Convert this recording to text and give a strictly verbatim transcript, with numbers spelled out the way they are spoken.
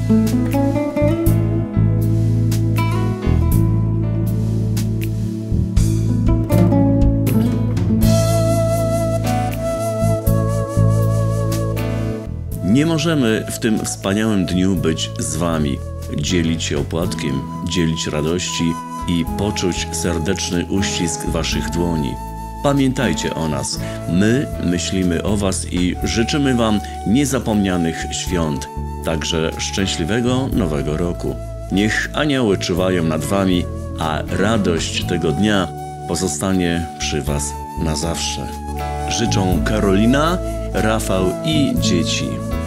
Nie możemy w tym wspaniałym dniu być z wami, dzielić się opłatkiem, dzielić radości i poczuć serdeczny uścisk waszych dłoni. Pamiętajcie o nas, my myślimy o was i życzymy wam niezapomnianych świąt, także szczęśliwego Nowego Roku. Niech anioły czuwają nad wami, a radość tego dnia pozostanie przy was na zawsze. Życzą Karolina, Rafał i dzieci.